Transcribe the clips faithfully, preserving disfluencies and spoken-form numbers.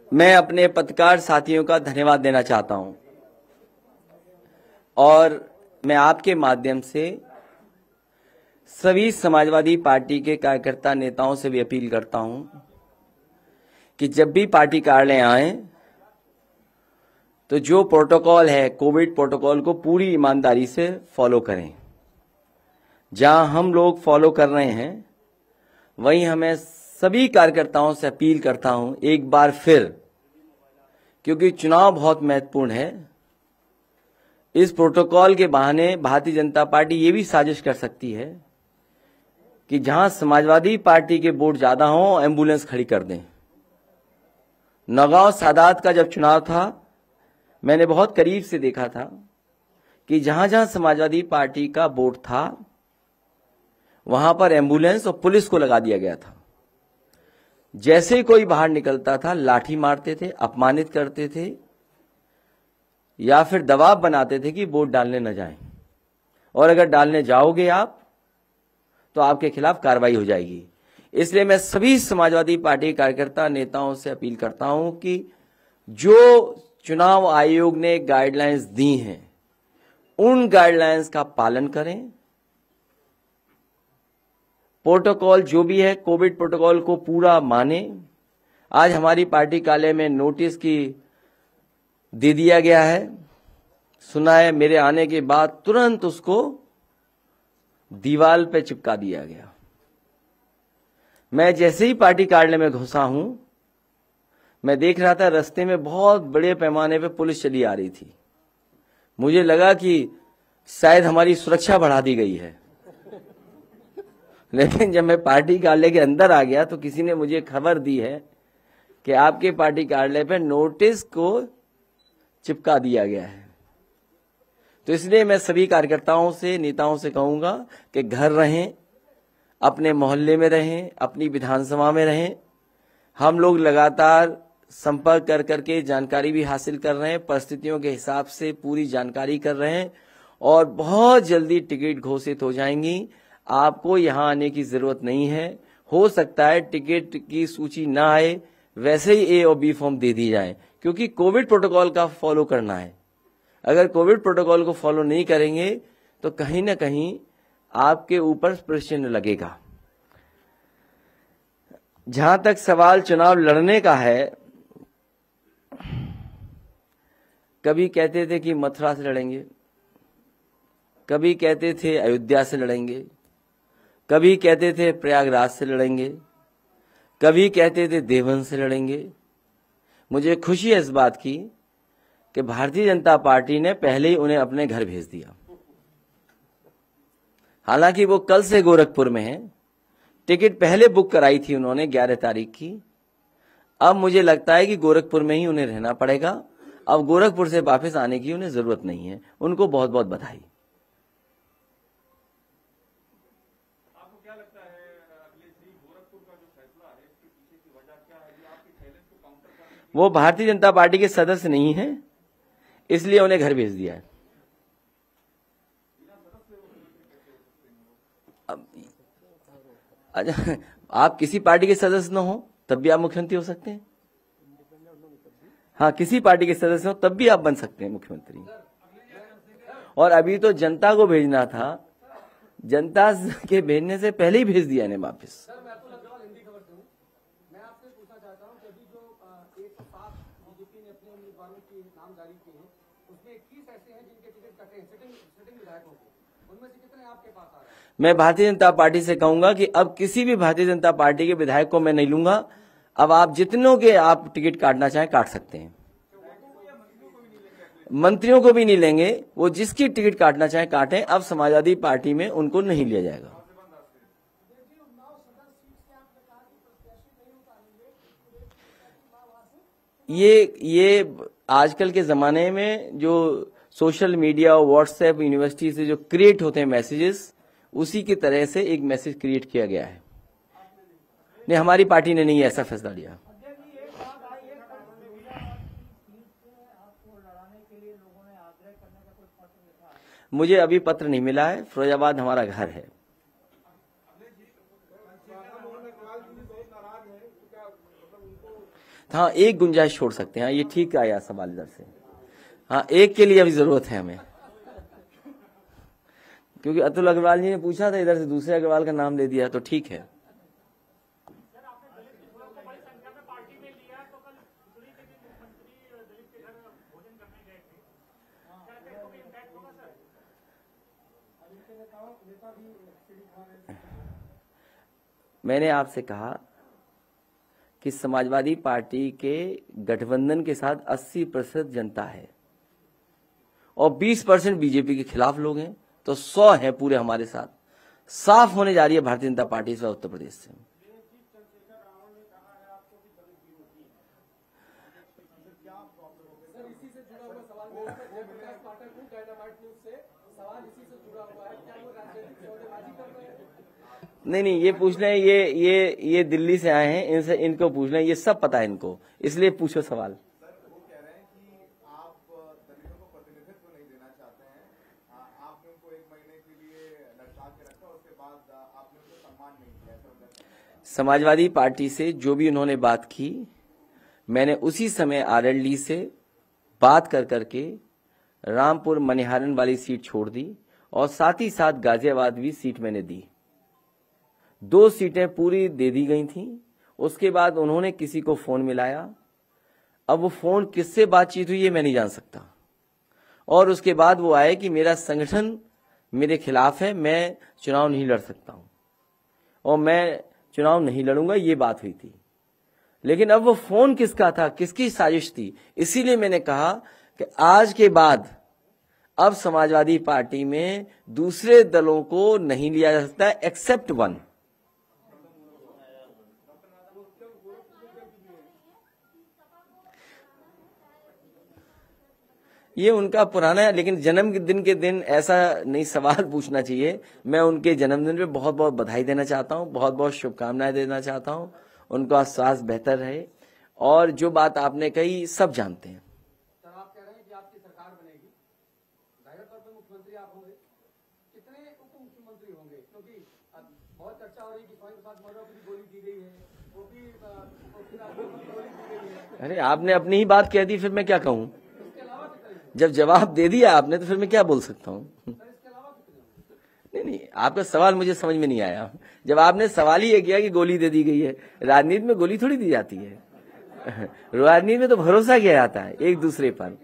मैं अपने पत्रकार साथियों का धन्यवाद देना चाहता हूं और मैं आपके माध्यम से सभी समाजवादी पार्टी के कार्यकर्ता नेताओं से भी अपील करता हूं कि जब भी पार्टी कार्यालय आए तो जो प्रोटोकॉल है कोविड प्रोटोकॉल को पूरी ईमानदारी से फॉलो करें। जहां हम लोग फॉलो कर रहे हैं वहीं हमें सभी कार्यकर्ताओं से अपील करता हूं एक बार फिर, क्योंकि चुनाव बहुत महत्वपूर्ण है। इस प्रोटोकॉल के बहाने भारतीय जनता पार्टी ये भी साजिश कर सकती है कि जहां समाजवादी पार्टी के वोट ज्यादा हों एम्बुलेंस खड़ी कर दें। नौगांव सादात का जब चुनाव था मैंने बहुत करीब से देखा था कि जहां जहां समाजवादी पार्टी का वोट था वहां पर एम्बुलेंस और पुलिस को लगा दिया गया था। जैसे ही कोई बाहर निकलता था लाठी मारते थे, अपमानित करते थे या फिर दबाव बनाते थे कि वोट डालने न जाएं, और अगर डालने जाओगे आप तो आपके खिलाफ कार्रवाई हो जाएगी। इसलिए मैं सभी समाजवादी पार्टी कार्यकर्ता नेताओं से अपील करता हूं कि जो चुनाव आयोग ने गाइडलाइंस दी हैं उन गाइडलाइंस का पालन करें। प्रोटोकॉल जो भी है कोविड प्रोटोकॉल को पूरा माने। आज हमारी पार्टी कार्यालय में नोटिस की दे दिया गया है, सुना है, मेरे आने के बाद तुरंत उसको दीवार पे चिपका दिया गया। मैं जैसे ही पार्टी कार्यालय में घुसा हूं मैं देख रहा था रास्ते में बहुत बड़े पैमाने पे पुलिस चली आ रही थी। मुझे लगा कि शायद हमारी सुरक्षा बढ़ा दी गई है, लेकिन जब मैं पार्टी कार्यालय के अंदर आ गया तो किसी ने मुझे खबर दी है कि आपके पार्टी कार्यालय पे नोटिस को चिपका दिया गया है। तो इसलिए मैं सभी कार्यकर्ताओं से नेताओं से कहूंगा कि घर रहें, अपने मोहल्ले में रहें, अपनी विधानसभा में रहें। हम लोग लगातार संपर्क कर करके जानकारी भी हासिल कर रहे हैं, परिस्थितियों के हिसाब से पूरी जानकारी कर रहे हैं और बहुत जल्दी टिकट घोषित हो जाएंगी। आपको यहां आने की जरूरत नहीं है। हो सकता है टिकट की सूची ना आए, वैसे ही ए और बी फॉर्म दे दी जाए, क्योंकि कोविड प्रोटोकॉल का फॉलो करना है। अगर कोविड प्रोटोकॉल को फॉलो नहीं करेंगे तो कहीं ना कहीं आपके ऊपर प्रश्न लगेगा। जहां तक सवाल चुनाव लड़ने का है, कभी कहते थे कि मथुरा से लड़ेंगे, कभी कहते थे अयोध्या से लड़ेंगे, कभी कहते थे प्रयागराज से लड़ेंगे, कभी कहते थे देवबंद से लड़ेंगे। मुझे खुशी है इस बात की कि भारतीय जनता पार्टी ने पहले ही उन्हें अपने घर भेज दिया। हालांकि वो कल से गोरखपुर में हैं, टिकट पहले बुक कराई थी उन्होंने ग्यारह तारीख की। अब मुझे लगता है कि गोरखपुर में ही उन्हें रहना पड़ेगा। अब गोरखपुर से वापस आने की उन्हें जरूरत नहीं है। उनको बहुत बहुत बधाई। आपको क्या लगता है अखिलेश जी, गोरखपुर का जो फैसला है इसके पीछे की वजह क्या है? ये आपके चैलेंज को काउंटर करने की वो भारतीय जनता पार्टी के सदस्य नहीं है, इसलिए उन्हें घर भेज दिया है। अब अच्छा, आप किसी पार्टी के सदस्य न हो तब भी आप मुख्यमंत्री हो सकते हैं। हाँ, किसी पार्टी के सदस्य हो तब भी आप बन सकते हैं मुख्यमंत्री। और अभी तो जनता को भेजना था, जनता के भेजने से पहले ही भेज दिया इन्हें वापस। मैं भारतीय जनता पार्टी से कहूंगा कि अब किसी भी भारतीय जनता पार्टी के विधायक को मैं नहीं लूंगा। अब आप जितनों के आप टिकट काटना चाहें काट सकते हैं। मंत्रियों को भी नहीं लेंगे, वो जिसकी टिकट काटना चाहें काटें। अब समाजवादी पार्टी में उनको नहीं लिया जाएगा। ये ये आजकल के जमाने में जो सोशल मीडिया और व्हाट्सएप यूनिवर्सिटी से जो क्रिएट होते हैं मैसेजेस, उसी की तरह से एक मैसेज क्रिएट किया गया है। नहीं, हमारी पार्टी ने नहीं ऐसा फैसला लिया। मुझे अभी पत्र नहीं मिला है। फिरोजाबाद हमारा घर है। हाँ, एक गुंजाइश छोड़ सकते हैं। हाँ, ये ठीक आया सवाल इधर से। हाँ, एक के लिए अभी जरूरत है हमें, क्योंकि अतुल अग्रवाल जी ने पूछा था, इधर से दूसरे अग्रवाल का नाम ले दिया, तो ठीक है। मैंने आपसे कहा कि समाजवादी पार्टी के गठबंधन के साथ अस्सी प्रतिशत जनता है और बीस परसेंट बीजेपी के खिलाफ लोग हैं, तो सौ हैं पूरे हमारे साथ। साफ होने जा रही है भारतीय जनता पार्टी इस बार उत्तर प्रदेश से। नहीं नहीं, ये पूछ लें, ये ये ये दिल्ली से आए हैं, इनसे इनको पूछ लें, ये सब पता है इनको, इसलिए पूछो सवाल। सर, वो कह रहे हैं कि आप दलितों को प्रतिनिधित्व नहीं देना चाहते हैं, आपने उनको एक महीने के लिए लटका के रखा, उसके बाद आपने उनको सम्मान नहीं किया। समाजवादी पार्टी से जो भी उन्होंने बात की, मैंने उसी समय आरएलडी से बात कर करके रामपुर मनिहारन वाली सीट छोड़ दी और साथ ही साथ गाजियाबाद भी सीट मैंने दी। दो सीटें पूरी दे दी गई थीं। उसके बाद उन्होंने किसी को फोन मिलाया, अब वो फोन किससे बातचीत हुई ये मैं नहीं जान सकता, और उसके बाद वो आए कि मेरा संगठन मेरे खिलाफ है, मैं चुनाव नहीं लड़ सकता हूं और मैं चुनाव नहीं लड़ूंगा, ये बात हुई थी। लेकिन अब वो फोन किसका था, किसकी साजिश थी, इसीलिए मैंने कहा कि आज के बाद अब समाजवादी पार्टी में दूसरे दलों को नहीं लिया जा सकता एक्सेप्ट वन। ये उनका पुराना है, लेकिन जन्मदिन के दिन ऐसा नहीं सवाल पूछना चाहिए। मैं उनके जन्मदिन पे बहुत बहुत बधाई देना चाहता हूँ, बहुत बहुत शुभकामनाएं देना चाहता हूँ, उनका स्वास्थ्य बेहतर रहे। और जो बात आपने कही सब जानते हैं। सर, आप कह रहे हैं कि आपकी सरकार बनेगी, जाहिर तौर पर मुख्यमंत्री आप होंगे, कितने उप मुख्यमंत्री होंगे? क्योंकि बहुत चर्चा हो रही है कि स्वामी प्रसाद मौर्य को भी गोली दी गई है, वो भी गोली दी गई है। अरे आपने अपनी ही बात कह दी, फिर मैं क्या कहूँ? जब जवाब दे दिया आपने तो फिर मैं क्या बोल सकता हूँ? नहीं नहीं, आपका सवाल मुझे समझ में नहीं आया। जब आपने सवाल ही ये किया कि गोली दे दी गई है, राजनीति में गोली थोड़ी दी जाती है, राजनीति में तो भरोसा किया जाता है एक दूसरे पर।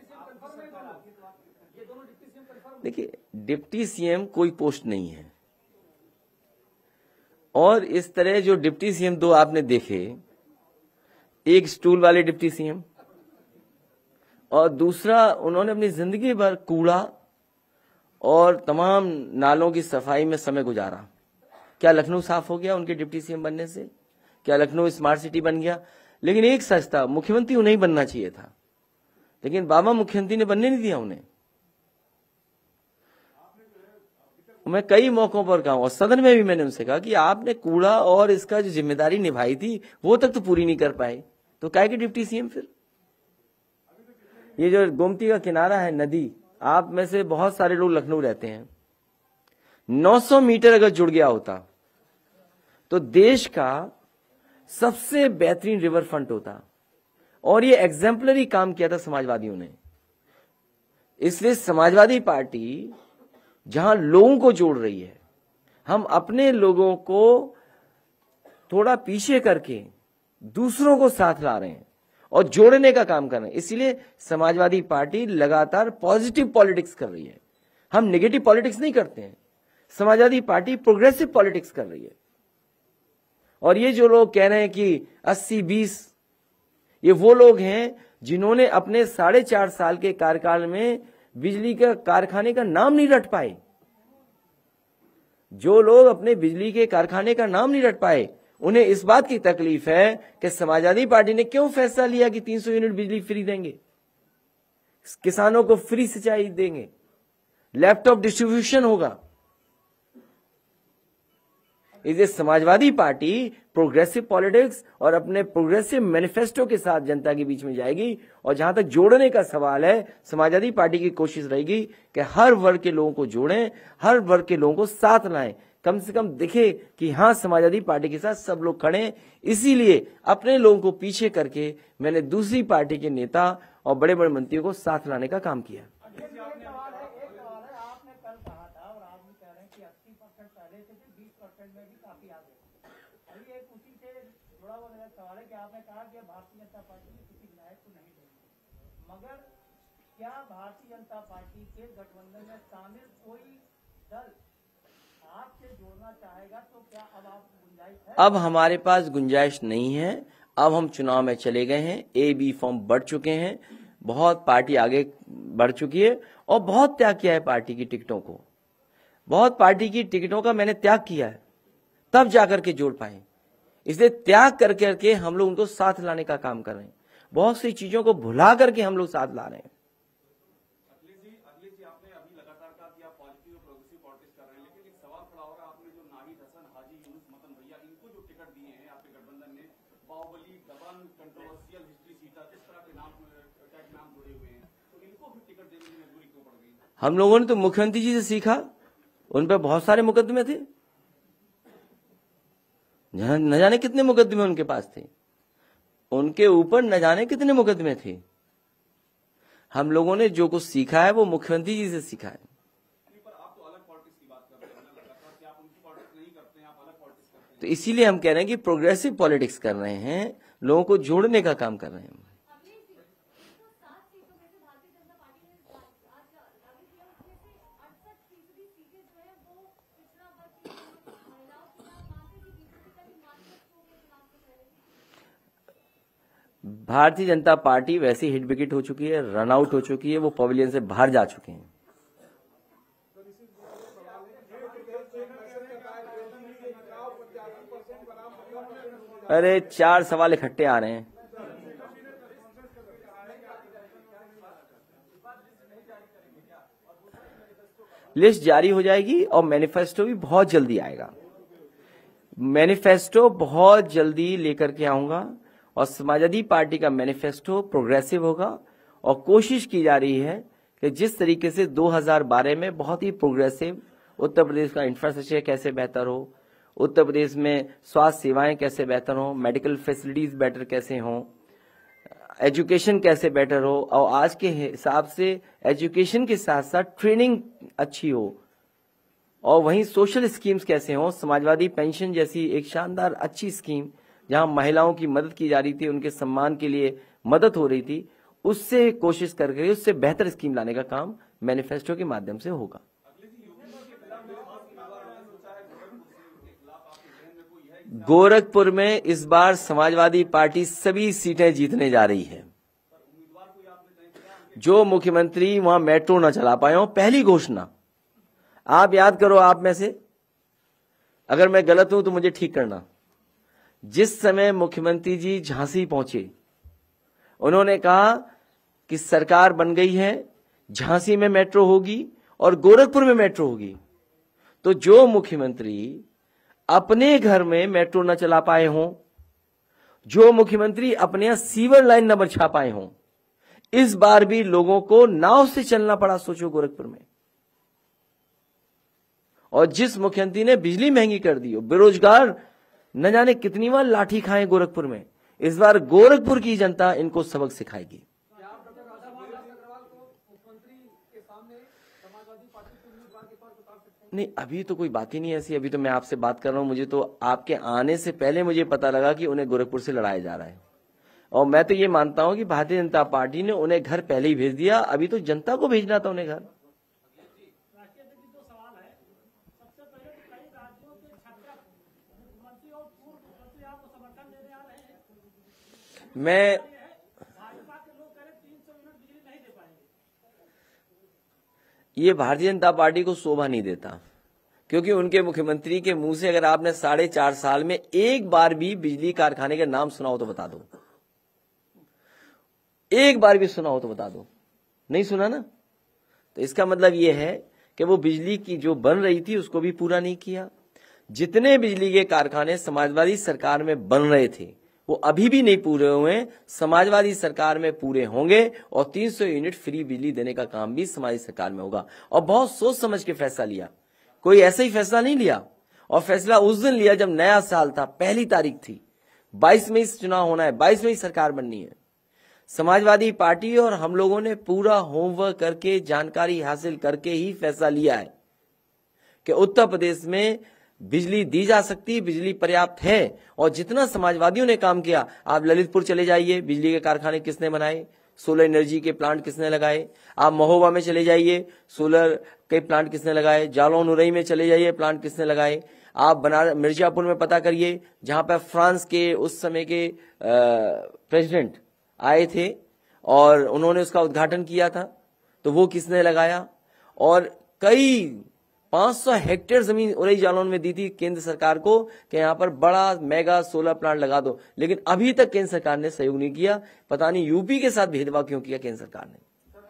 देखिए, डिप्टी सीएम कोई पोस्ट नहीं है, और इस तरह जो डिप्टी सीएम दो आपने देखे, एक स्टूल वाले डिप्टी सीएम और दूसरा उन्होंने अपनी जिंदगी भर कूड़ा और तमाम नालों की सफाई में समय गुजारा। क्या लखनऊ साफ हो गया उनके डिप्टी सीएम बनने से? क्या लखनऊ स्मार्ट सिटी बन गया? लेकिन एक सच था, मुख्यमंत्री उन्हें बनना चाहिए था, लेकिन बाबा मुख्यमंत्री ने बनने नहीं दिया उन्हें। मैं कई मौकों पर कहा और सदन में भी मैंने उनसे कहा कि आपने कूड़ा और इसका जो जिम्मेदारी निभाई थी वो तक तो पूरी नहीं कर पाए, तो क्या के डिप्टी सीएम फिर? ये जो गोमती का किनारा है नदी, आप में से बहुत सारे लोग लखनऊ रहते हैं, नौ सौ मीटर अगर जुड़ गया होता तो देश का सबसे बेहतरीन रिवर फ्रंट होता, और ये एग्जाम्पलरी काम किया था समाजवादियों ने। इसलिए समाजवादी पार्टी जहां लोगों को जोड़ रही है, हम अपने लोगों को थोड़ा पीछे करके दूसरों को साथ ला रहे हैं और जोड़ने का काम कर रहे हैं। इसीलिए समाजवादी पार्टी लगातार पॉजिटिव पॉलिटिक्स कर रही है, हम नेगेटिव पॉलिटिक्स नहीं करते हैं। समाजवादी पार्टी प्रोग्रेसिव पॉलिटिक्स कर रही है। और ये जो लोग कह रहे हैं कि अस्सी बीस, ये वो लोग हैं जिन्होंने अपने साढ़े चार साल के कार्यकाल में बिजली के कारखाने का नाम नहीं रट पाए। जो लोग अपने बिजली के कारखाने का नाम नहीं रट पाए, उन्हें इस बात की तकलीफ है कि समाजवादी पार्टी ने क्यों फैसला लिया कि तीन सौ यूनिट बिजली फ्री देंगे, किसानों को फ्री सिंचाई देंगे, लैपटॉप डिस्ट्रीब्यूशन होगा। इसलिए समाजवादी पार्टी प्रोग्रेसिव पॉलिटिक्स और अपने प्रोग्रेसिव मैनिफेस्टो के साथ जनता के बीच में जाएगी। और जहां तक जोड़ने का सवाल है, समाजवादी पार्टी की कोशिश रहेगी कि हर वर्ग के लोगों को जोड़ें, हर वर्ग के लोगों को साथ लाएं, कम से कम दिखे कि हाँ समाजवादी पार्टी के साथ सब लोग खड़े हैं। इसीलिए अपने लोगों को पीछे करके मैंने दूसरी पार्टी के नेता और बड़े बड़े मंत्रियों को साथ लाने का काम किया। आपने कल कहा था और आज भी कह रहे हैं कि अस्सी परसेंट पहले से भी बीस परसेंट में भी काफी आगे। अभी एक उसी से जुड़ा हुआ मेरा सवाल है कि आपने कहा कि भारतीय जनता पार्टी में किसी विधायक को नहीं देंगे, मगर क्या भारतीय जनता पार्टी के गठबंधन में शामिल कोई दल आपसे जोड़ना चाहेगा? तो क्या अब आप गुंजाइश है? अब हमारे पास गुंजाइश नहीं है। अब हम चुनाव में चले गए हैं, ए बी फॉर्म बढ़ चुके हैं, बहुत पार्टी आगे बढ़ चुकी है और बहुत त्याग किया है पार्टी की टिकटों को। बहुत पार्टी की टिकटों का मैंने त्याग किया है, तब जाकर के जोड़ पाए। इसलिए त्याग कर करके हम लोग उनको साथ लाने का काम कर रहे हैं। बहुत सी चीजों को भुला करके हम लोग साथ ला रहे हैं। अखिलेश जी, अखिलेश जी, आपने अभी लगातार कहा कि आप पॉजिटिव और प्रोग्रेसिव पॉलिटिक्स कर रहे हैं, लेकिन एक सवाल खड़ा होगा, आपने जो नाहिद हसन, हाजी यूनुस, मतन भैया, इनको जो टिकट दिए हैं आपके गठबंधन ने, बाहुबली, दबंग, कंट्रोवर्शियल हिस्ट्री सीटा, इस तरह के नाम टैग नाम जुड़े हुए हैं, तो इनको भी टिकट देने की मजबूरी क्यों पड़ गई? हम लोगों ने तो मुख्यमंत्री जी से सीखा, उन पर बहुत सारे मुकदमे थे, न जाने कितने मुकदमे उनके पास थे, उनके ऊपर न जाने कितने मुकदमे थे। हम लोगों ने जो कुछ सीखा है वो मुख्यमंत्री जी से सीखा है। पर आप तो अलग पॉलिटिक्स की बात कर रहे हैं ना, लगातार कि आप उनकी पॉलिटिक्स नहीं करते हैं, आप अलग पॉलिटिक्स करते हैं। तो इसीलिए हम कह रहे हैं कि प्रोग्रेसिव पॉलिटिक्स कर रहे हैं, लोगों को जोड़ने का काम कर रहे हैं। भारतीय जनता पार्टी वैसी हिट विकेट हो चुकी है, रन आउट हो चुकी है, वो पवेलियन से बाहर जा चुके हैं। अरे चार सवाल इकट्ठे आ रहे हैं। लिस्ट जारी हो जाएगी और मैनिफेस्टो भी बहुत जल्दी आएगा। मैनिफेस्टो बहुत जल्दी लेकर के आऊंगा और समाजवादी पार्टी का मैनिफेस्टो प्रोग्रेसिव होगा और कोशिश की जा रही है कि जिस तरीके से दो हज़ार बारह में बहुत ही प्रोग्रेसिव उत्तर प्रदेश का इंफ्रास्ट्रक्चर कैसे बेहतर हो, उत्तर प्रदेश में स्वास्थ्य सेवाएं कैसे बेहतर हो, मेडिकल फैसिलिटीज बेटर कैसे हो, एजुकेशन कैसे बेटर हो, और आज के हिसाब से एजुकेशन के साथ साथ ट्रेनिंग अच्छी हो, और वहीं सोशल स्कीम्स कैसे हो, समाजवादी पेंशन जैसी एक शानदार अच्छी स्कीम जहां महिलाओं की मदद की जा रही थी, उनके सम्मान के लिए मदद हो रही थी, उससे कोशिश करके उससे बेहतर स्कीम लाने का काम मैनिफेस्टो के माध्यम से होगा। गोरखपुर में इस बार समाजवादी पार्टी सभी सीटें जीतने जा रही है। जो मुख्यमंत्री वहां मेट्रो न चला पाए हो, पहली घोषणा आप याद करो, आप में से अगर मैं गलत हूं तो मुझे ठीक करना। जिस समय मुख्यमंत्री जी झांसी पहुंचे, उन्होंने कहा कि सरकार बन गई है, झांसी में मेट्रो होगी और गोरखपुर में मेट्रो होगी। तो जो मुख्यमंत्री अपने घर में मेट्रो न चला पाए हों, जो मुख्यमंत्री अपने यहां सीवर लाइन न बिछा पाए हों, इस बार भी लोगों को नाव से चलना पड़ा, सोचो गोरखपुर में। और जिस मुख्यमंत्री ने बिजली महंगी कर दी हो, बेरोजगार न जाने कितनी बार लाठी खाए गोरखपुर में, इस बार गोरखपुर की जनता इनको सबक सिखाएगी। नहीं, अभी तो कोई बात ही नहीं ऐसी। अभी तो मैं आपसे बात कर रहा हूं, मुझे तो आपके आने से पहले मुझे पता लगा कि उन्हें गोरखपुर से लड़ाया जा रहा है, और मैं तो ये मानता हूं कि भारतीय जनता पार्टी ने उन्हें घर पहले ही भेज दिया। अभी तो जनता को भेजना था उन्हें घर। मैं ये भारतीय जनता पार्टी को शोभा नहीं देता, क्योंकि उनके मुख्यमंत्री के मुंह से अगर आपने साढ़े चार साल में एक बार भी बिजली कारखाने का नाम सुना हो तो बता दो, एक बार भी सुना हो तो बता दो। नहीं सुना ना, तो इसका मतलब यह है कि वो बिजली की जो बन रही थी उसको भी पूरा नहीं किया। जितने बिजली के कारखाने समाजवादी सरकार में बन रहे थे वो अभी भी नहीं पूरे हुए, समाजवादी सरकार में पूरे होंगे, और तीन सौ यूनिट फ्री बिजली देने का काम भी समाजवादी सरकार में होगा। और बहुत सोच समझ के फैसला लिया, कोई ऐसा ही फैसला नहीं लिया। और फैसला उस दिन लिया जब नया साल था, पहली तारीख थी, बाईस मई से चुनाव होना है, बाईस मई सरकार बननी है। समाजवादी पार्टी और हम लोगों ने पूरा होमवर्क करके, जानकारी हासिल करके ही फैसला लिया है कि उत्तर प्रदेश में बिजली दी जा सकती है, बिजली पर्याप्त है। और जितना समाजवादियों ने काम किया, आप ललितपुर चले जाइए, बिजली के कारखाने किसने बनाए, सोलर एनर्जी के प्लांट किसने लगाए। आप महोबा में चले जाइए, सोलर के प्लांट किसने लगाए। जालौन उरई में चले जाइए, प्लांट किसने लगाए। आप बनारस मिर्जापुर में पता करिए, जहां पर फ्रांस के उस समय के प्रेसिडेंट आए थे और उन्होंने उसका उद्घाटन किया था, तो वो किसने लगाया। और कई पांच सौ हेक्टेयर जमीन उरई जालौन में दी थी केंद्र सरकार को कि यहां पर बड़ा मेगा सोलर प्लांट लगा दो, लेकिन अभी तक केंद्र सरकार ने सहयोग नहीं किया। पता नहीं यूपी के साथ भेदभाव क्यों किया केंद्र सरकार ने।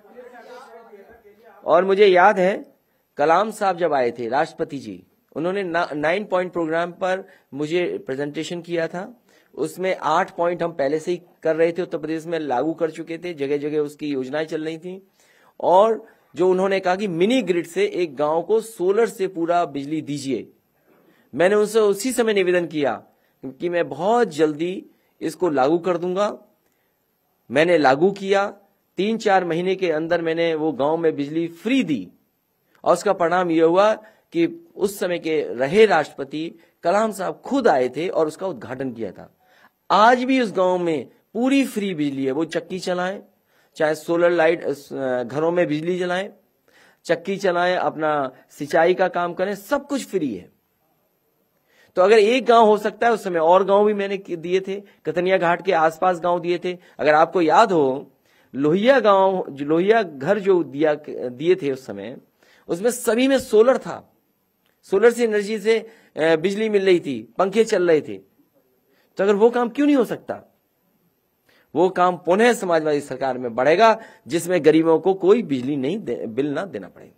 और मुझे याद है कलाम साहब जब आए थे, राष्ट्रपति जी, उन्होंने नाइन पॉइंट प्रोग्राम पर मुझे प्रेजेंटेशन किया था। उसमें आठ पॉइंट हम पहले से ही कर रहे थे, उत्तर प्रदेश में लागू कर चुके थे, जगह जगह उसकी योजनाएं चल रही थी। और जो उन्होंने कहा कि मिनी ग्रिड से एक गांव को सोलर से पूरा बिजली दीजिए, मैंने उनसे उसी समय निवेदन किया कि मैं बहुत जल्दी इसको लागू कर दूंगा। मैंने लागू किया, तीन चार महीने के अंदर मैंने वो गांव में बिजली फ्री दी। और उसका परिणाम यह हुआ कि उस समय के रहे राष्ट्रपति कलाम साहब खुद आए थे और उसका उद्घाटन किया था। आज भी उस गांव में पूरी फ्री बिजली है। वो चक्की चलाएं, चाहे सोलर लाइट घरों में बिजली जलाएं, चक्की चलाएं, अपना सिंचाई का काम करें, सब कुछ फ्री है। तो अगर एक गांव हो सकता है, उस समय और गांव भी मैंने दिए थे, कतनिया घाट के आसपास गांव दिए थे। अगर आपको याद हो, लोहिया गांव, लोहिया घर जो दिया दिए थे उस समय, उसमें सभी में सोलर था। सोलर से एनर्जी से बिजली मिल रही थी, पंखे चल रहे थे। तो अगर वो काम क्यों नहीं हो सकता। वो काम पुनः समाजवादी सरकार में बढ़ेगा, जिसमें गरीबों को कोई बिजली नहीं दे, बिल ना देना पड़ेगा।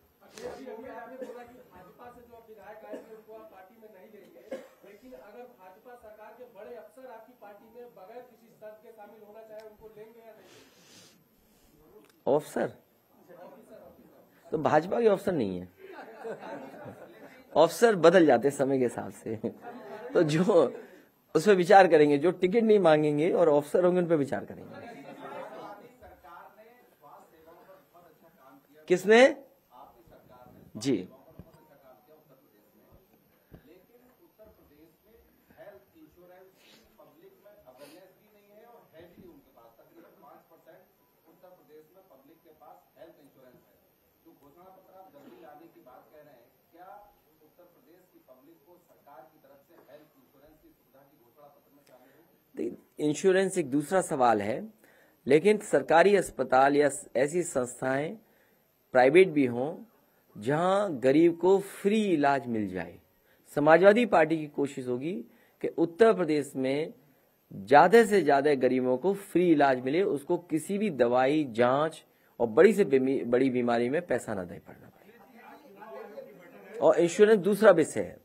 ऑफिसर तो भाजपा के ऑफिसर नहीं है, ऑफिसर बदल जाते समय के हिसाब से। तो जो उस पर विचार करेंगे, जो टिकट नहीं मांगेंगे और ऑफिसर होंगे उन पर विचार करेंगे। किसने? जी, इंश्योरेंस एक दूसरा सवाल है, लेकिन सरकारी अस्पताल या ऐसी संस्थाएं प्राइवेट भी हों जहां गरीब को फ्री इलाज मिल जाए। समाजवादी पार्टी की कोशिश होगी कि उत्तर प्रदेश में ज्यादा से ज्यादा गरीबों को फ्री इलाज मिले, उसको किसी भी दवाई, जांच और बड़ी से बड़ी बीमारी में पैसा न दे पड़ना पड़े। और इंश्योरेंस दूसरा विषय है।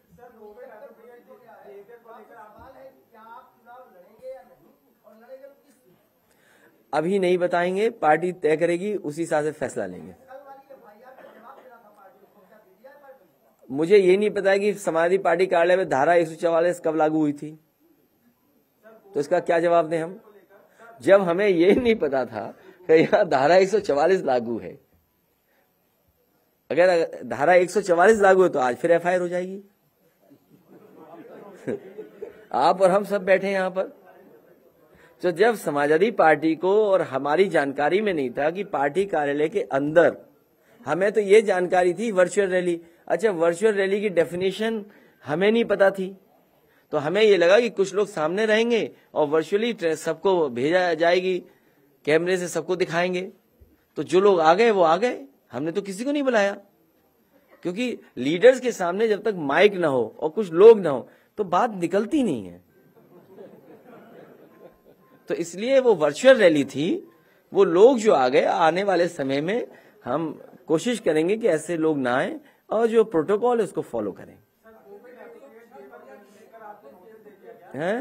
अभी नहीं बताएंगे, पार्टी तय करेगी, उसी हिसाब से फैसला लेंगे। मुझे ये नहीं पता है कि समाजवादी पार्टी कार्यालय में धारा एक सौ चौवालीस कब लागू हुई थी, तो इसका क्या जवाब दें हम, जब हमें ये नहीं पता था कि यहाँ धारा एक सौ चौवालीस लागू है। अगर धारा एक सौ चौवालीस लागू है तो आज फिर एफ आई आर हो जाएगी। आप और हम सब बैठे हैं यहाँ पर। तो जब समाजवादी पार्टी को और हमारी जानकारी में नहीं था कि पार्टी कार्यालय के अंदर, हमें तो ये जानकारी थी वर्चुअल रैली। अच्छा, वर्चुअल रैली की डेफिनेशन हमें नहीं पता थी, तो हमें ये लगा कि कुछ लोग सामने रहेंगे और वर्चुअली सबको भेजा जाएगी, कैमरे से सबको दिखाएंगे। तो जो लोग आ गए वो आ गए, हमने तो किसी को नहीं बुलाया, क्योंकि लीडर्स के सामने जब तक माइक ना हो और कुछ लोग ना हो तो बात निकलती नहीं है। तो इसलिए वो वर्चुअल रैली थी। वो लोग जो आ गए, आने वाले समय में हम कोशिश करेंगे कि ऐसे लोग ना आए और जो प्रोटोकॉल है उसको फॉलो करें। हैं?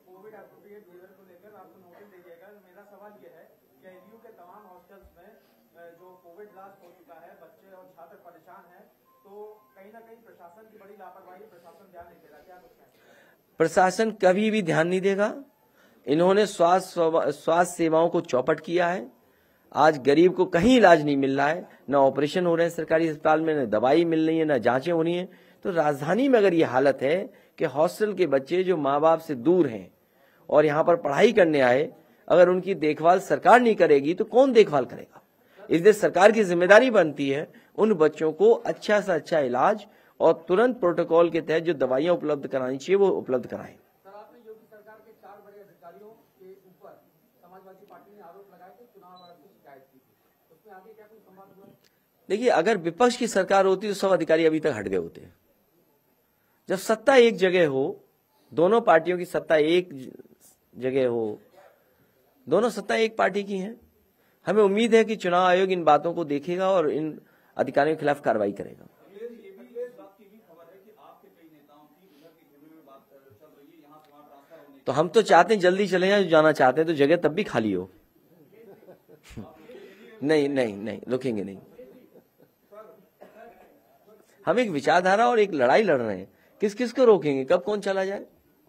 मेरा सवाल ये है कि एलयू के तमाम हॉस्टल्स में जो कोविड ब्लास्ट हो चुका है, बच्चे और छात्र परेशान हैं, तो कहीं ना कहीं प्रशासन की बड़ी लापरवाही, प्रशासन ध्यान नहीं दे रहा, क्या कुछ है? प्रशासन कभी भी ध्यान नहीं देगा। इन्होंने स्वास्थ्य स्वास्थ्य सेवाओं को चौपट किया है। आज गरीब को कहीं इलाज नहीं मिल रहा है, न ऑपरेशन हो रहे हैं सरकारी अस्पताल में, न दवाई मिल रही है, न जांचें हो रही हैं। तो राजधानी में अगर ये हालत है कि हॉस्टल के बच्चे जो माँ बाप से दूर हैं और यहाँ पर पढ़ाई करने आए, अगर उनकी देखभाल सरकार नहीं करेगी तो कौन देखभाल करेगा? इसलिए सरकार की जिम्मेदारी बनती है उन बच्चों को अच्छा से अच्छा इलाज और तुरंत प्रोटोकॉल के तहत जो दवाइयां उपलब्ध करानी चाहिए वो उपलब्ध कराएं। सर, आपने योगी सरकार के चार बड़े अधिकारियों के ऊपर समाजवादी पार्टी ने आरोप लगाए थे, चुनाव आयोग से शिकायत की थी, उसमें आगे क्या कोई संवाद हुआ? देखिए, अगर विपक्ष की सरकार होती तो सब अधिकारी अभी तक हट गए होते। जब सत्ता एक जगह हो, दोनों पार्टियों की सत्ता एक जगह हो, दोनों सत्ता एक पार्टी की है, हमें उम्मीद है कि चुनाव आयोग इन बातों को देखेगा और इन अधिकारियों के खिलाफ कार्रवाई करेगा। तो हम तो चाहते हैं जल्दी चले जाएं, जो जाना चाहते हैं, तो जगह तब भी खाली हो। नहीं नहीं नहीं, रुकेंगे नहीं। हम एक विचारधारा और एक लड़ाई लड़ रहे हैं, किस किस को रोकेंगे, कब कौन चला जाए?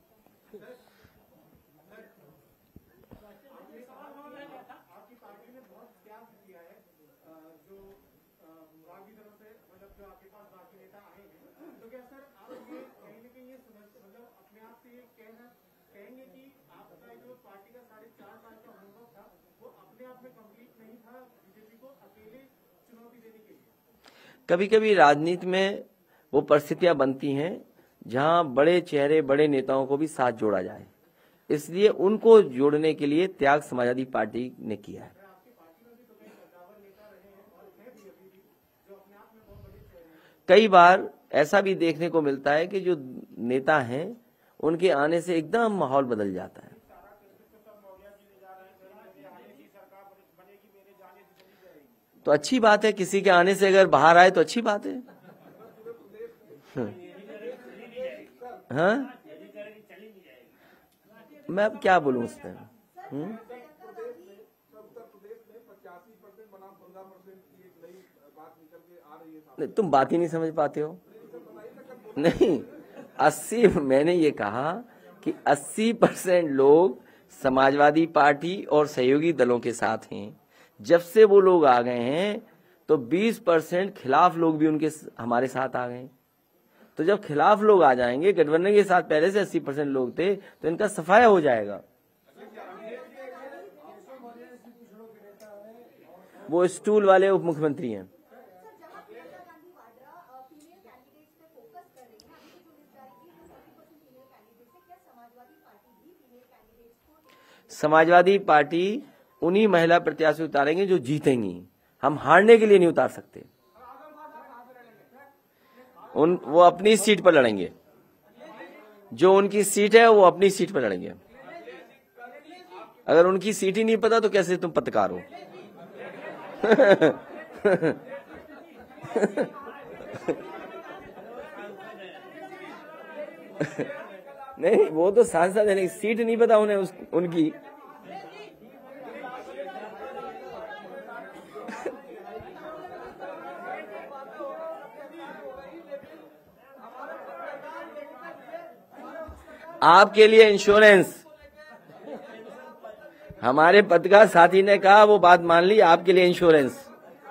कभी कभी राजनीति में वो परिस्थितियां बनती हैं जहां बड़े चेहरे, बड़े नेताओं को भी साथ जोड़ा जाए, इसलिए उनको जोड़ने के लिए त्याग समाजवादी पार्टी ने किया है। कई बार ऐसा भी देखने को मिलता है कि जो नेता हैं उनके आने से एकदम माहौल बदल जाता है। तो अच्छी बात है, किसी के आने से अगर बाहर आए तो अच्छी बात है। हाँ, मैं अब क्या बोलूं उस पर? तुम बात ही नहीं समझ पाते हो। नहीं, अस्सी मैंने ये कहा कि अस्सी परसेंट लोग समाजवादी पार्टी और सहयोगी दलों के साथ हैं। जब से वो लोग आ गए हैं तो बीस परसेंट खिलाफ लोग भी उनके हमारे साथ आ गए। तो जब खिलाफ लोग आ जाएंगे, गठबंधन के साथ पहले से अस्सी परसेंट लोग थे, तो इनका सफाया हो जाएगा। वो स्टूल वाले उप मुख्यमंत्री हैं। समाजवादी पार्टी उन्हीं महिला प्रत्याशी उतारेंगे जो जीतेंगी, हम हारने के लिए नहीं उतार सकते। उन वो अपनी सीट पर लड़ेंगे, जो उनकी सीट है वो अपनी सीट पर लड़ेंगे। अगर उनकी सीट ही नहीं पता तो कैसे तुम पत्रकार हो? नहीं, वो तो सांसद है, सीट नहीं पता उन्हें उस, उनकी। आपके लिए इंश्योरेंस, हमारे पत्रकार साथी ने कहा, वो बात मान ली, आपके लिए इंश्योरेंस।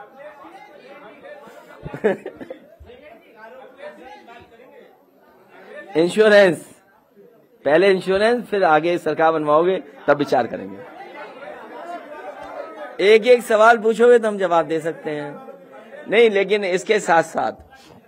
इंश्योरेंस, पहले इंश्योरेंस, फिर आगे सरकार बनवाओगे तब विचार करेंगे। एक एक सवाल पूछोगे तो हम जवाब दे सकते हैं। नहीं, लेकिन इसके साथ साथ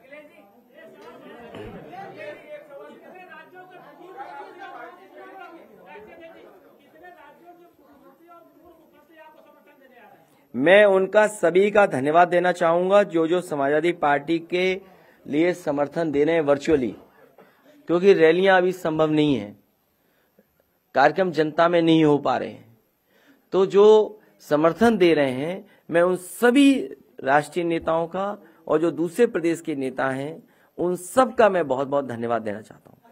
मैं उनका सभी का धन्यवाद देना चाहूंगा जो जो समाजवादी पार्टी के लिए समर्थन दे रहे हैं वर्चुअली, क्योंकि रैलियां अभी संभव नहीं है, कार्यक्रम जनता में नहीं हो पा रहे हैं। तो जो समर्थन दे रहे हैं, मैं उन सभी राष्ट्रीय नेताओं का और जो दूसरे प्रदेश के नेता हैं उन सब का मैं बहुत बहुत धन्यवाद देना चाहता हूं।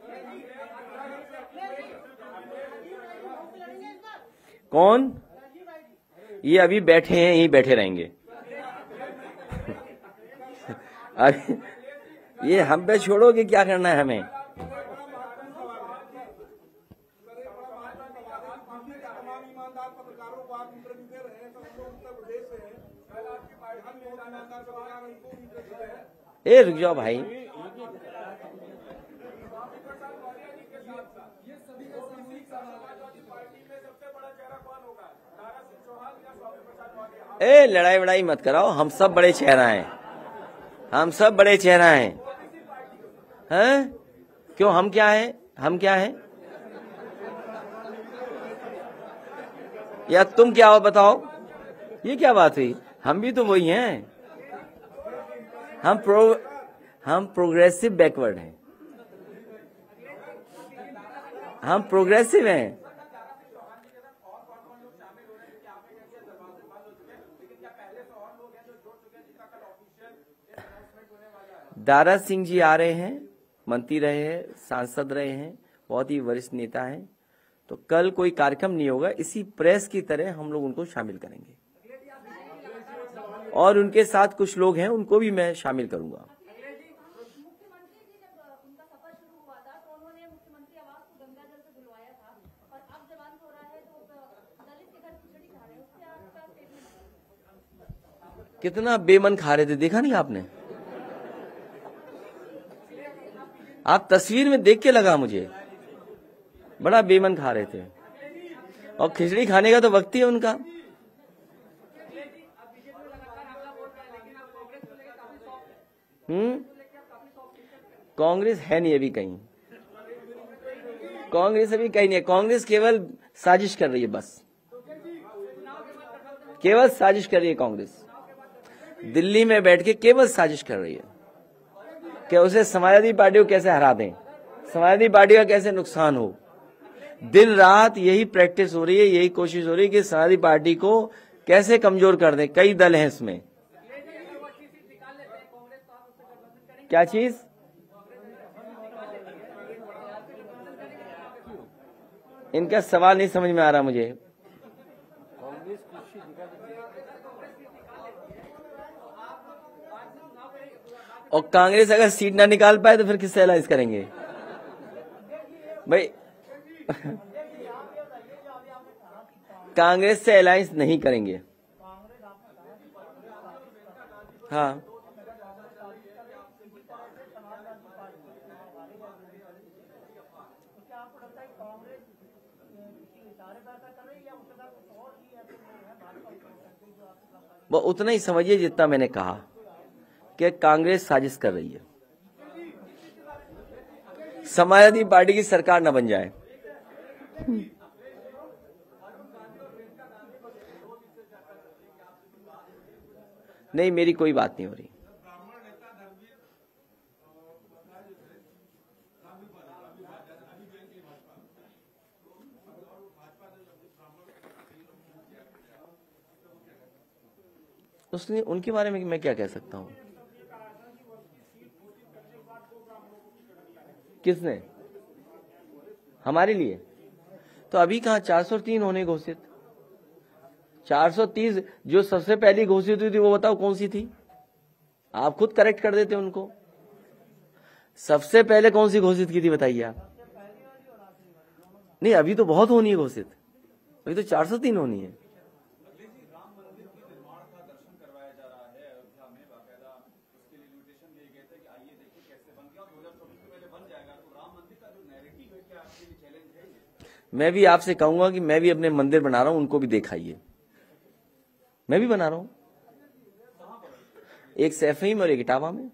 कौन? ये अभी बैठे हैं, यहीं बैठे रहेंगे। अभी ये हम पे छोड़ो कि क्या करना है हमें। ए रुक जाओ भाई, ए लड़ाई वड़ाई मत कराओ, हम सब बड़े चेहरा हैं, हम सब बड़े चेहरा हैं। हैं? क्यों हम क्या हैं? हम क्या हैं? या तुम क्या हो बताओ? ये क्या बात हुई? हम भी तो वही हैं। हम प्रो हम प्रोग्रेसिव बैकवर्ड हैं, हम प्रोग्रेसिव हैं। दारा सिंह जी आ रहे हैं, मंत्री रहे हैं, सांसद रहे हैं, बहुत ही वरिष्ठ नेता हैं। तो कल कोई कार्यक्रम नहीं होगा, इसी प्रेस की तरह हम लोग उनको शामिल करेंगे और उनके साथ कुछ लोग हैं उनको भी मैं शामिल करूंगा। मुख्यमंत्री जी जब उनका सफर शुरू हुआ था तो उन्होंने मुख्यमंत्री आवास को गंगा जल से धुलवाया था और अब जब अंत हो रहा है तो दलित के घर खिचड़ी खा रहे हैं, उससे आपका स्टेटमेंट? कितना बेमन खा रहे थे, देखा नहीं आपने? आप तस्वीर में देख के लगा मुझे, बड़ा बेमन खा रहे थे। और खिचड़ी खाने का तो वक्त ही है उनका। हम्म कांग्रेस है नहीं अभी कहीं, कांग्रेस अभी कहीं नहीं है। कांग्रेस केवल साजिश कर रही है, बस केवल साजिश कर रही है। कांग्रेस दिल्ली में बैठ के केवल साजिश कर रही है कि उसे समाजवादी पार्टी को कैसे हरा दें, समाजवादी पार्टी का कैसे नुकसान हो। दिन रात यही प्रैक्टिस हो रही है, यही कोशिश हो रही है कि समाजवादी पार्टी को कैसे कमजोर कर दें। कई दल हैं इसमें। क्या चीज? इनका सवाल नहीं समझ में आ रहा मुझे। और कांग्रेस अगर सीट ना निकाल पाए तो फिर किससे अलायंस करेंगे भाई? कांग्रेस से अलायंस नहीं करेंगे। हाँ, वो उतना ही समझिए जितना मैंने कहा कि कांग्रेस साजिश कर रही है, समाजवादी पार्टी की सरकार न बन जाए। नहीं, मेरी कोई बात नहीं हो रही। उसने उनके बारे में मैं क्या कह सकता हूं? किसने? हमारे लिए तो अभी कहां चार सौ तीन होने घोषित। चार सौ तीस जो सबसे पहली घोषित हुई थी वो बताओ कौन सी थी? आप खुद करेक्ट कर देते उनको। सबसे पहले कौन सी घोषित की थी बताइए आप? नहीं, अभी तो बहुत होनी है घोषित, अभी तो चार सौ तीन होनी है। मैं भी आपसे कहूंगा कि मैं भी अपने मंदिर बना रहा हूं, उनको भी दिखाइए। मैं भी बना रहा हूं, एक सैफई में और एक इटावा में।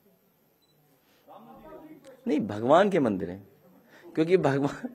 नहीं, भगवान के मंदिर हैं, क्योंकि भगवान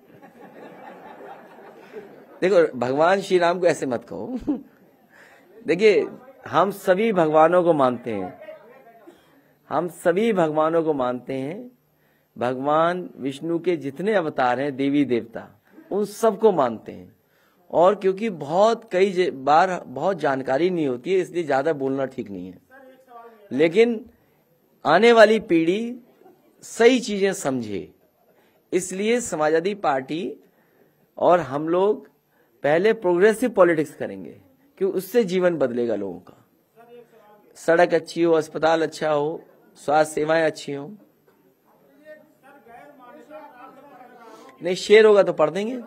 देखो, भगवान श्री राम को ऐसे मत कहो। देखिए, हम सभी भगवानों को मानते हैं, हम सभी भगवानों को मानते हैं। भगवान विष्णु के जितने अवतार हैं, देवी देवता, उन सबको मानते हैं। और क्योंकि बहुत कई बार बहुत जानकारी नहीं होती है, इसलिए ज्यादा बोलना ठीक नहीं है। लेकिन आने वाली पीढ़ी सही चीजें समझे, इसलिए समाजवादी पार्टी और हम लोग पहले प्रोग्रेसिव पॉलिटिक्स करेंगे, क्योंकि उससे जीवन बदलेगा लोगों का। सड़क अच्छी हो, अस्पताल अच्छा हो, स्वास्थ्य सेवाएं अच्छी हो, नहीं, शेयर होगा तो पढ़ देंगे।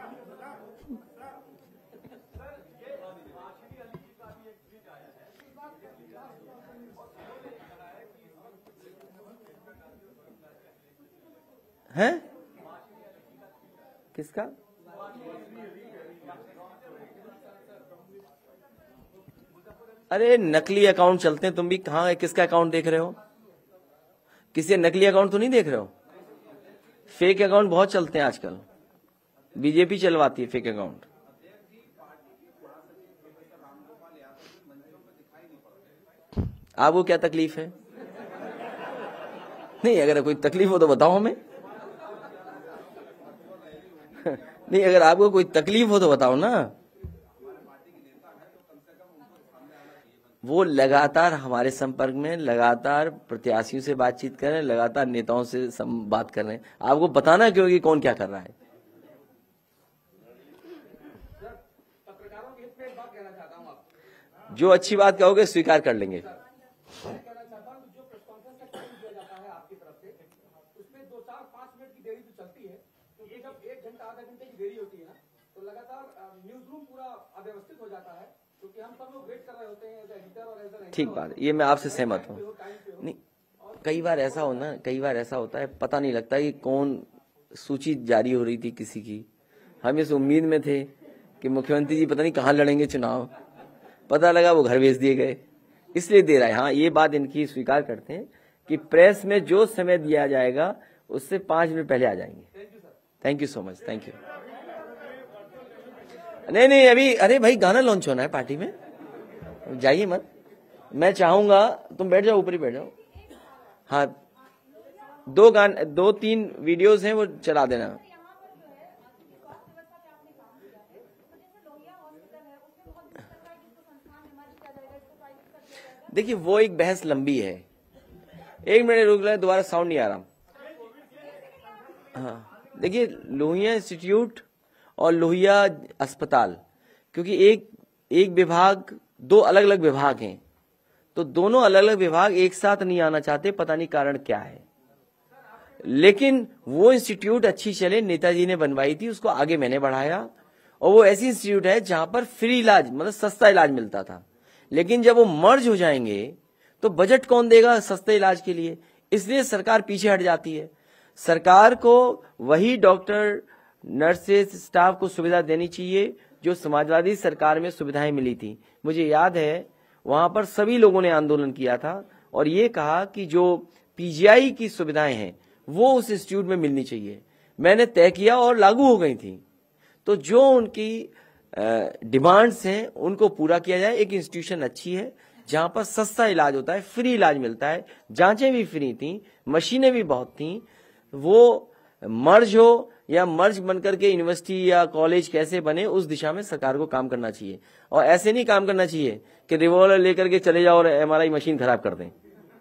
हैं? किसका? अरे नकली अकाउंट चलते हैं, तुम भी कहाँ है, किसका अकाउंट देख रहे हो? किसी नकली अकाउंट तो नहीं देख रहे हो? फेक अकाउंट बहुत चलते हैं आजकल, बीजेपी चलवाती है फेक अकाउंट। आपको क्या तकलीफ है? नहीं, अगर कोई तकलीफ हो तो बताओ हमें। नहीं, अगर आपको कोई तकलीफ हो तो बताओ ना। वो लगातार हमारे संपर्क में, लगातार प्रत्याशियों से बातचीत कर रहे हैं, लगातार नेताओं से बात कर रहे हैं। आपको बताना क्यों कि कौन क्या कर रहा है। पत्रकारों के हित में एक बात कहना चाहता हूँ, आप जो अच्छी बात कहोगे स्वीकार कर लेंगे। मैं कहना चाहता हूँ जो प्रेस कॉन्फ्रेंस का टाइम दिया जाता है आपकी तरफ से, उसमें दो चार पांच मिनट की देरी तो चलती है, क्योंकि जब एक घंटा आधा घंटे की देरी होती है ना, तो लगातार न्यूज रूम पूरा अव्यवस्थित हो जाता है, क्योंकि हम सब लोग वेट कर रहे होते हैं एज एडिटर और एज एन। ठीक बात है, ये मैं आपसे सहमत हूँ। नहीं, कई बार ऐसा हो ना, कई बार ऐसा होता है, पता नहीं लगता कि कौन सूची जारी हो रही थी किसी की। हम इस उम्मीद में थे कि मुख्यमंत्री जी पता नहीं कहाँ लड़ेंगे चुनाव, पता लगा वो घर भेज दिए गए, इसलिए दे रहा है। हाँ, ये बात इनकी स्वीकार करते हैं कि प्रेस में जो समय दिया जाएगा उससे पांच मिनट पहले आ जाएंगे। Thank you so much, thank you. नहीं नहीं, अभी अरे भाई गाना लॉन्च होना है पार्टी में, जाइए मत। मैं चाहूंगा तुम बैठ जाओ, ऊपर ही बैठ जाओ। हाँ, दो गाने, दो तीन वीडियोस हैं, वो चला देना। देखिए, वो एक बहस लंबी है। एक मिनट रुक ले, दोबारा साउंड नहीं आ रहा। हाँ, देखिए, लोहिया इंस्टीट्यूट और लोहिया अस्पताल, क्योंकि एक एक विभाग, दो अलग अलग विभाग हैं, तो दोनों अलग अलग विभाग एक साथ नहीं आना चाहते, पता नहीं कारण क्या है। लेकिन वो इंस्टीट्यूट अच्छी चले, नेताजी ने बनवाई थी, उसको आगे मैंने बढ़ाया, और वो ऐसी इंस्टीट्यूट है जहां पर फ्री इलाज, मतलब सस्ता इलाज मिलता था। लेकिन जब वो मर्ज हो जाएंगे तो बजट कौन देगा सस्ते इलाज के लिए, इसलिए सरकार पीछे हट जाती है। सरकार को वही डॉक्टर, नर्सेज, स्टाफ को सुविधा देनी चाहिए जो समाजवादी सरकार में सुविधाएं मिली थी। मुझे याद है वहां पर सभी लोगों ने आंदोलन किया था और ये कहा कि जो पीजीआई की सुविधाएं हैं वो उस इंस्टीट्यूट में मिलनी चाहिए। मैंने तय किया और लागू हो गई थी। तो जो उनकी डिमांड्स हैं उनको पूरा किया जाए। एक इंस्टीट्यूशन अच्छी है जहां पर सस्ता इलाज होता है, फ्री इलाज मिलता है, जांचें भी फ्री थी, मशीनें भी बहुत थी। वो मर्ज हो या मर्ज बनकर के यूनिवर्सिटी या कॉलेज कैसे बने, उस दिशा में सरकार को काम करना चाहिए। और ऐसे नहीं काम करना चाहिए कि रिवॉल्वर लेकर के चले जाओ और एमआरआई मशीन खराब कर दें।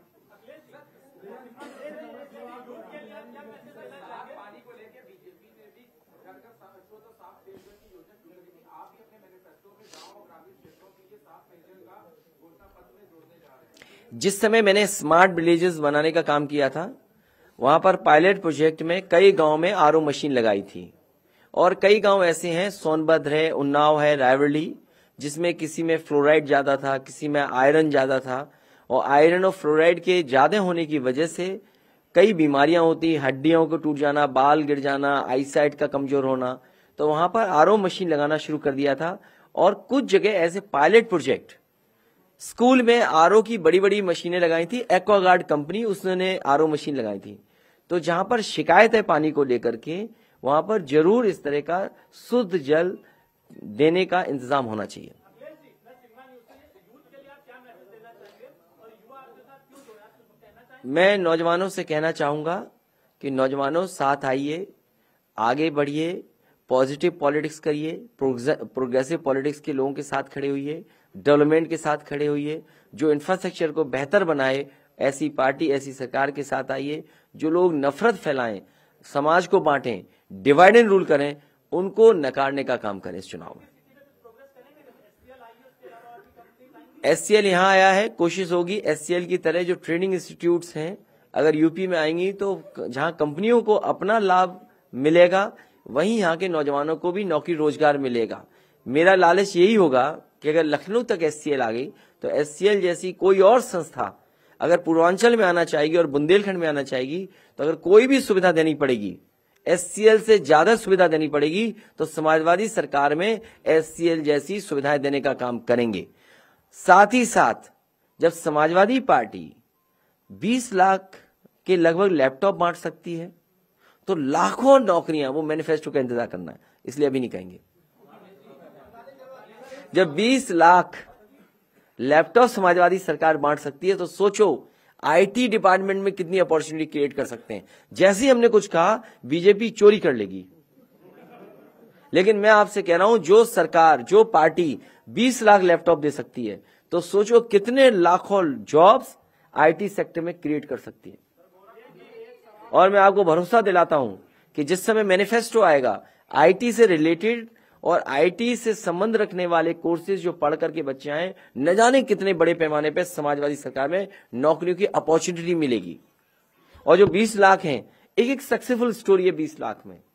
जिस समय मैंने स्मार्ट विलेजेस बनाने का काम किया था, वहां पर पायलट प्रोजेक्ट में कई गांव में आरओ मशीन लगाई थी। और कई गांव ऐसे हैं, सोनभद्र है, उन्नाव है, रायवर्ली, जिसमें किसी में फ्लोराइड ज्यादा था, किसी में आयरन ज्यादा था। और आयरन और फ्लोराइड के ज्यादा होने की वजह से कई बीमारियां होती, हड्डियों को टूट जाना, बाल गिर जाना, आईसाइट का कमजोर होना। तो वहां पर आरओ मशीन लगाना शुरू कर दिया था। और कुछ जगह ऐसे पायलट प्रोजेक्ट, स्कूल में आरओ की बड़ी बड़ी मशीनें लगाई थी। एक्वागार्ड कंपनी, उसने आरओ मशीन लगाई थी। तो जहां पर शिकायत है पानी को लेकर के, वहां पर जरूर इस तरह का शुद्ध जल देने का इंतजाम होना चाहिए। मैं नौजवानों से कहना चाहूंगा कि नौजवानों साथ आइए, आगे बढ़िए, पॉजिटिव पॉलिटिक्स करिए, प्रोग्रेसिव पॉलिटिक्स के लोगों के साथ खड़े होइए, डेवलपमेंट के साथ खड़े होइए, जो इंफ्रास्ट्रक्चर को बेहतर बनाए, ऐसी पार्टी, ऐसी सरकार के साथ आइए। जो लोग नफरत फैलाएं, समाज को बांटें, डिवाइड एंड रूल करें, उनको नकारने का काम करें इस चुनाव में। एससीएल यहाँ आया है, कोशिश होगी एससीएल की तरह जो ट्रेनिंग इंस्टीट्यूट्स हैं अगर यूपी में आएंगी तो जहां कंपनियों को अपना लाभ मिलेगा, वहीं यहाँ के नौजवानों को भी नौकरी रोजगार मिलेगा। मेरा लालच यही होगा कि अगर लखनऊ तक एचसीएल आ गई तो एचसीएल जैसी कोई और संस्था अगर पूर्वांचल में आना चाहेगी और बुंदेलखंड में आना चाहेगी तो अगर कोई भी सुविधा देनी पड़ेगी, एचसीएल से ज्यादा सुविधा देनी पड़ेगी, तो समाजवादी सरकार में एचसीएल जैसी सुविधाएं देने का काम करेंगे। साथ ही साथ जब समाजवादी पार्टी बीस लाख के लगभग लैपटॉप बांट सकती है तो लाखों नौकरियां, वो मैनिफेस्टो का इंतजार करना है, इसलिए अभी नहीं कहेंगे। जब बीस लाख लैपटॉप समाजवादी सरकार बांट सकती है तो सोचो आईटी डिपार्टमेंट में कितनी अपॉर्चुनिटी क्रिएट कर सकते हैं। जैसे ही हमने कुछ कहा बीजेपी चोरी कर लेगी, लेकिन मैं आपसे कह रहा हूं जो सरकार, जो पार्टी बीस लाख लैपटॉप दे सकती है तो सोचो कितने लाखों जॉब्स आईटी सेक्टर में क्रिएट कर सकती है। और मैं आपको भरोसा दिलाता हूं कि जिस समय मैनिफेस्टो आएगा, आईटी से रिलेटेड और आईटी से संबंध रखने वाले कोर्सेज जो पढ़ करके बच्चे आए, न जाने कितने बड़े पैमाने पे समाजवादी सरकार में नौकरियों की अपॉर्चुनिटी मिलेगी। और जो बीस लाख हैं, एक एक सक्सेसफुल स्टोरी है बीस लाख में।